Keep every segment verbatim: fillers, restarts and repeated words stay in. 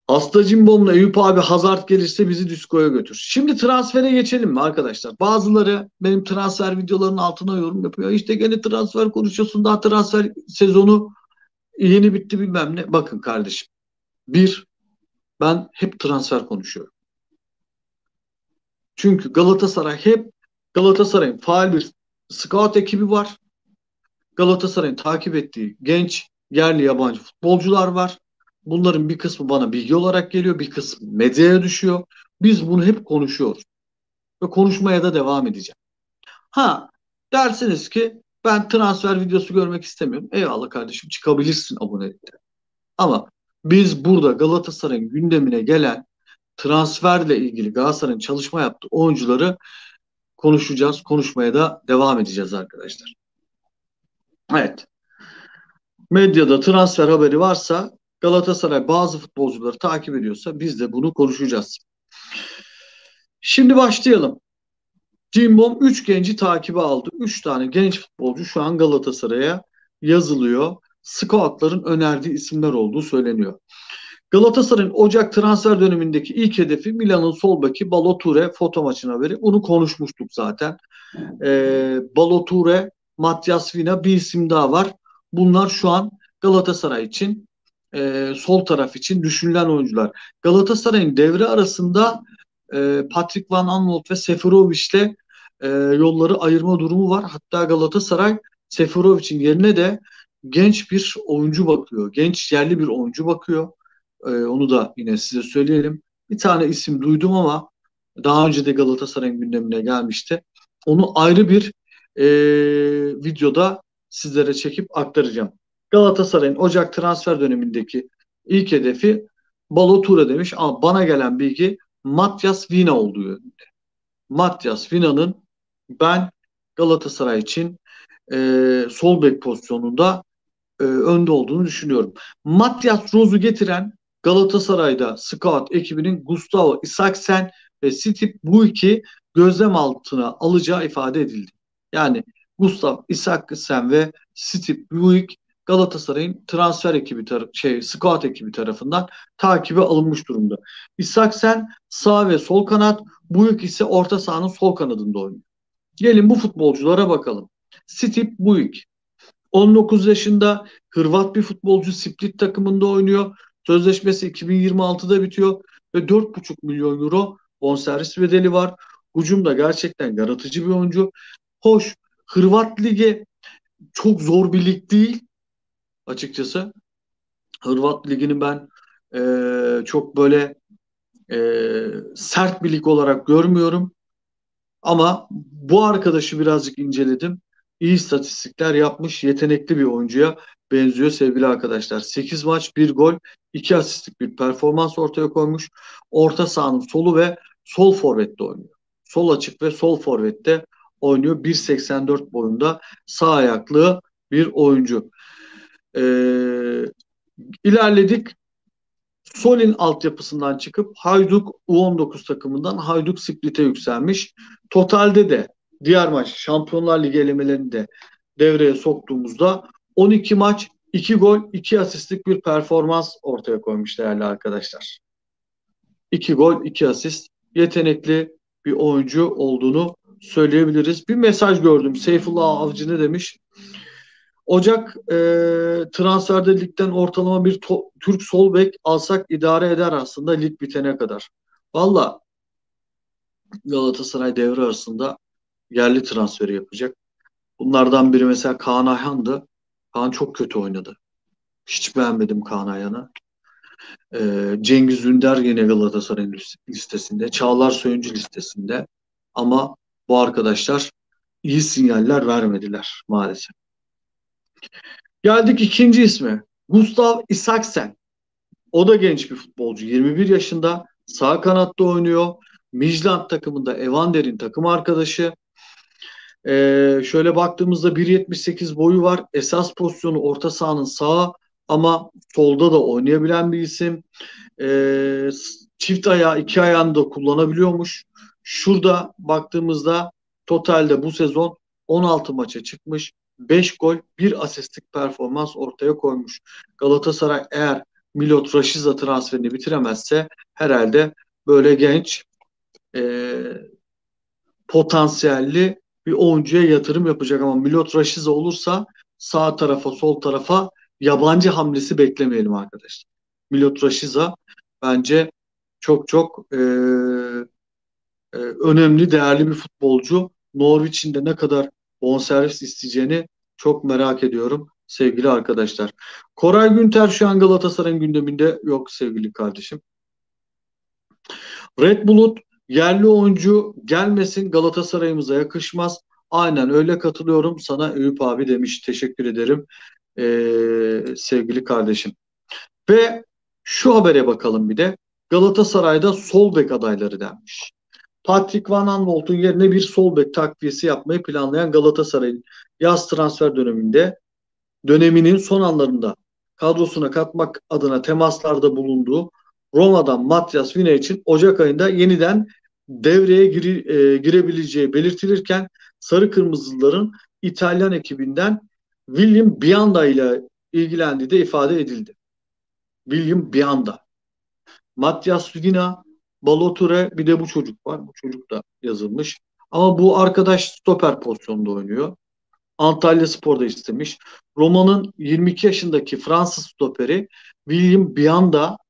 Hasta Cimbom'la Eyüp abi Hazard gelirse bizi diskoya götür. Şimdi transfere geçelim mi arkadaşlar? Bazıları benim transfer videolarının altına yorum yapıyor. İşte gene transfer konuşuyorsun, daha transfer sezonu yeni bitti bilmem ne. Bakın kardeşim. Bir, ben hep transfer konuşuyorum. Çünkü Galatasaray hep Galatasaray'ın faal bir scout ekibi var. Galatasaray'ın takip ettiği genç yerli yabancı futbolcular var. Bunların bir kısmı bana bilgi olarak geliyor, bir kısmı medyaya düşüyor. Biz bunu hep konuşuyoruz ve konuşmaya da devam edeceğim. Ha, dersiniz ki ben transfer videosu görmek istemiyorum. Eyvallah kardeşim, çıkabilirsin abonelikte. Ama biz burada Galatasaray'ın gündemine gelen transferle ilgili Galatasaray'ın çalışma yaptığı oyuncuları konuşacağız. Konuşmaya da devam edeceğiz arkadaşlar. Evet. Medyada transfer haberi varsa, Galatasaray bazı futbolcuları takip ediyorsa biz de bunu konuşacağız. Şimdi başlayalım. Cimbom üç genci takibe aldı. üç tane genç futbolcu şu an Galatasaray'a yazılıyor. Scoutların önerdiği isimler olduğu söyleniyor. Galatasaray'ın Ocak transfer dönemindeki ilk hedefi Milan'ın sol beki Ballo-Touré, foto maçın haberi. Bunu konuşmuştuk zaten. Ee, Ballo-Touré, Matias Vina, bir isim daha var. Bunlar şu an Galatasaray için, e, sol taraf için düşünülen oyuncular. Galatasaray'ın devre arasında e, Patrick Van Aanholt ve Seferovic'le e, yolları ayırma durumu var. Hatta Galatasaray Seferovic'in yerine de genç bir oyuncu bakıyor. Genç yerli bir oyuncu bakıyor. E, onu da yine size söyleyelim. Bir tane isim duydum ama daha önce de Galatasaray'ın gündemine gelmişti. Onu ayrı bir e, videoda sizlere çekip aktaracağım. Galatasaray'ın Ocak transfer dönemindeki ilk hedefi Ballo-Touré demiş ama bana gelen bilgi Matias Vina olduğu yönünde. Matias Vina'nın ben Galatasaray için e, sol bek pozisyonunda e, önde olduğunu düşünüyorum. Matias Roz'u getiren Galatasaray'da scout ekibinin Gustavo Isaksen ve Steve Buik'i gözlem altına alacağı ifade edildi. Yani Gustavo Isaksen ve Steve Buik Galatasaray'ın transfer ekibi tar- şey scout ekibi tarafından takibe alınmış durumda. Isaksen sağ ve sol kanat, Buik ise orta sahanın sol kanadında oynuyor. Gelin bu futbolculara bakalım. Steve Buik on dokuz yaşında, Hırvat bir futbolcu, Split takımında oynuyor. Sözleşmesi iki bin yirmi altıda bitiyor ve dört buçuk milyon euro bonservis bedeli var. Hücumda gerçekten yaratıcı bir oyuncu. Hoş, Hırvat Ligi çok zor bir lig değil açıkçası. Hırvat Ligi'ni ben e, çok böyle e, sert bir lig olarak görmüyorum. Ama bu arkadaşı birazcık inceledim. İyi istatistikler yapmış, yetenekli bir oyuncuya benziyor sevgili arkadaşlar. sekiz maç, bir gol, iki asistlik bir performans ortaya koymuş. Orta sahanın solu ve sol forvette oynuyor. Sol açık ve sol forvette oynuyor. bir seksen dört boyunda sağ ayaklı bir oyuncu. Ee, ilerledik. Solin altyapısından çıkıp Hajduk U on dokuz takımından Hajduk Split'e yükselmiş. Totalde de diğer maç Şampiyonlar Ligi elemelerini de devreye soktuğumuzda on iki maç, iki gol, iki asistlik bir performans ortaya koymuş değerli arkadaşlar. iki gol, iki asist. Yetenekli bir oyuncu olduğunu söyleyebiliriz. Bir mesaj gördüm. Seyfullah Avcı ne demiş? Ocak e, transferde ligden ortalama bir to- Türk sol bek alsak idare eder aslında lig bitene kadar. Valla Galatasaray devre arasında yerli transferi yapacak. Bunlardan biri mesela Kaan Ayhan'dı. Kaan çok kötü oynadı. Hiç beğenmedim Kaan Ayhan'ı. E, Cengiz Ünder yine Galatasaray'ın listesinde. Çağlar Söyüncü listesinde. Ama bu arkadaşlar iyi sinyaller vermediler maalesef. Geldik ikinci isme. Gustav Isaksen. O da genç bir futbolcu. yirmi bir yaşında. Sağ kanatta oynuyor. Midtjylland takımında Evander'in takım arkadaşı. Ee, şöyle baktığımızda bir yetmiş sekiz boyu var. Esas pozisyonu orta sahanın sağı ama solda da oynayabilen bir isim. Ee, çift ayağı iki ayağını da kullanabiliyormuş. Şurada baktığımızda totalde bu sezon on altı maça çıkmış. beş gol, bir asistlik performans ortaya koymuş. Galatasaray eğer Milot Rashica transferini bitiremezse herhalde böyle genç e, potansiyelli bir oyuncuya yatırım yapacak, ama Milot Rashica olursa sağ tarafa sol tarafa yabancı hamlesi beklemeyelim arkadaşlar. Milot Rashica bence çok çok e, e, önemli, değerli bir futbolcu. Norwich'in de ne kadar bonservis isteyeceğini çok merak ediyorum sevgili arkadaşlar. Koray Günter şu an Galatasaray'ın gündeminde yok sevgili kardeşim. Red Bulut yerli oyuncu gelmesin, Galatasaray'ımıza yakışmaz. Aynen öyle, katılıyorum sana Eyüp abi demiş. Teşekkür ederim ee, sevgili kardeşim. Ve şu habere bakalım bir de. Galatasaray'da sol bek adayları denmiş. Patrick Van Aanholt'un yerine bir sol bek takviyesi yapmayı planlayan Galatasaray'ın yaz transfer döneminde döneminin son anlarında kadrosuna katmak adına temaslarda bulunduğu Roma'dan Matías Viña için Ocak ayında yeniden devreye gire, e, girebileceği belirtilirken Sarı Kırmızılıların İtalyan ekibinden William Bianda ile ilgilendiği de ifade edildi. William Bianda. Matías Viña, Balotelli, bir de bu çocuk var. Bu çocuk da yazılmış. Ama bu arkadaş stoper pozisyonda oynuyor. Antalyaspor'da istemiş. Roma'nın yirmi iki yaşındaki Fransız stoperi William Bianda,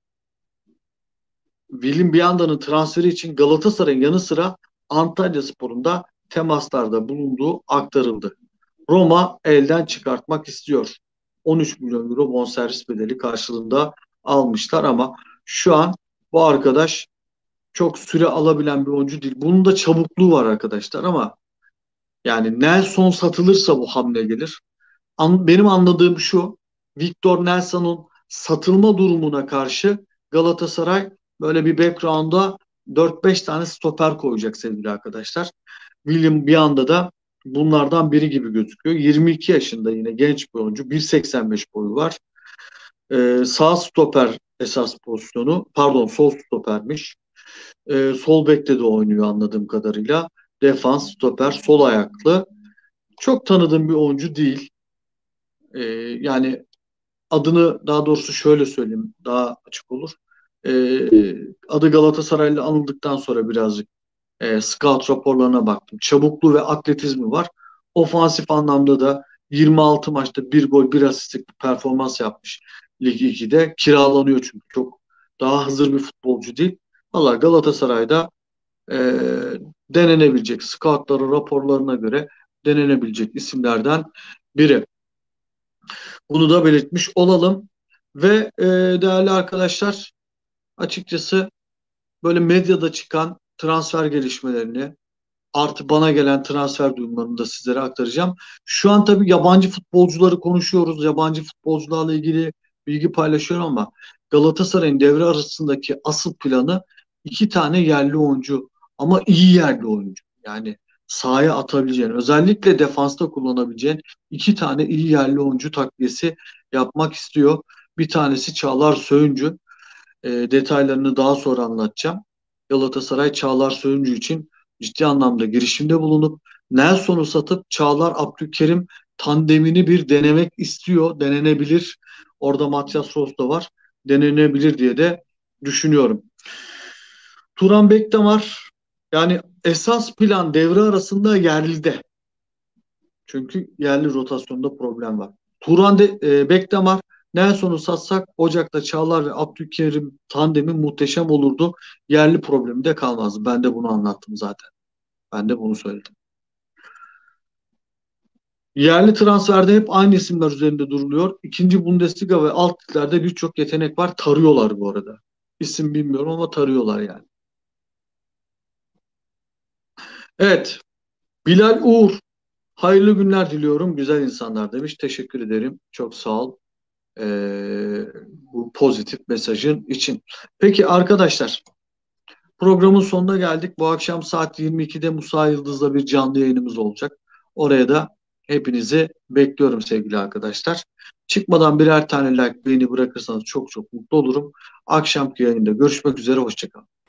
William Bianda'nın transferi için Galatasaray'ın yanı sıra Antalyaspor'un da temaslarda bulunduğu aktarıldı. Roma elden çıkartmak istiyor. on üç milyon euro bonservis bedeli karşılığında almışlar, ama şu an bu arkadaş çok süre alabilen bir oyuncu değil. Bunun da çabukluğu var arkadaşlar, ama yani Nelson satılırsa bu hamle gelir. An, benim anladığım şu: Victor Nelson'un satılma durumuna karşı Galatasaray böyle bir background'a dört beş tane stoper koyacak sevgili arkadaşlar. William bir anda da bunlardan biri gibi gözüküyor. yirmi iki yaşında, yine genç bir oyuncu. bir seksen beş boyu var. Ee, sağ stoper esas pozisyonu. Pardon, sol stopermiş. Ee, sol bekte de oynuyor anladığım kadarıyla. Defans, stoper, sol ayaklı. Çok tanıdığım bir oyuncu değil. Ee, yani adını, daha doğrusu şöyle söyleyeyim, daha açık olur. Ee, adı Galatasaray'la anıldıktan sonra birazcık e, scout raporlarına baktım. Çabukluğu ve atletizmi var. Ofansif anlamda da yirmi altı maçta bir gol bir asistlik bir performans yapmış Lig ikide. Kiralanıyor çünkü çok daha hazır bir futbolcu değil. Valla Galatasaray'da e, denenebilecek, scoutların raporlarına göre denenebilecek isimlerden biri. Bunu da belirtmiş olalım. Ve e, değerli arkadaşlar, açıkçası böyle medyada çıkan transfer gelişmelerini artı bana gelen transfer duyumlarını da sizlere aktaracağım. Şu an tabii yabancı futbolcuları konuşuyoruz. Yabancı futbolcularla ilgili bilgi paylaşıyorum, ama Galatasaray'ın devre arasındaki asıl planı iki tane yerli oyuncu, ama iyi yerli oyuncu. Yani sahaya atabileceğin, özellikle defansta kullanabileceğin iki tane iyi yerli oyuncu takviyesi yapmak istiyor. Bir tanesi Çağlar Söyüncü. E, detaylarını daha sonra anlatacağım. Galatasaray Çağlar Söyüncü için ciddi anlamda girişimde bulunup Nelson'u satıp Çağlar Abdülkerim tandemini bir denemek istiyor. Denenebilir. Orada Matias Ross da var. Denenebilir diye de düşünüyorum. Turan Bekdamar, yani esas plan devre arasında yerlide. Çünkü yerli rotasyonda problem var. Turan de, e, Bekdamar, Nelson'u satsak Ocak'ta Çağlar ve Abdülkerim tandemi muhteşem olurdu. Yerli problemi de kalmazdı. Ben de bunu anlattım zaten. Ben de bunu söyledim. Yerli transferde hep aynı isimler üzerinde duruluyor. İkinci Bundesliga ve alt liglerde birçok yetenek var. Tarıyorlar bu arada. İsim bilmiyorum ama tarıyorlar yani. Evet. Bilal Uğur. Hayırlı günler diliyorum. Güzel insanlar demiş. Teşekkür ederim. Çok sağ ol. Ee, bu pozitif mesajın için. Peki arkadaşlar, programın sonuna geldik. Bu akşam saat yirmi ikide Musa Yıldız'la bir canlı yayınımız olacak. Oraya da hepinizi bekliyorum sevgili arkadaşlar. Çıkmadan birer tane like, beğeni bırakırsanız çok çok mutlu olurum. Akşamki yayında görüşmek üzere. Hoşçakalın.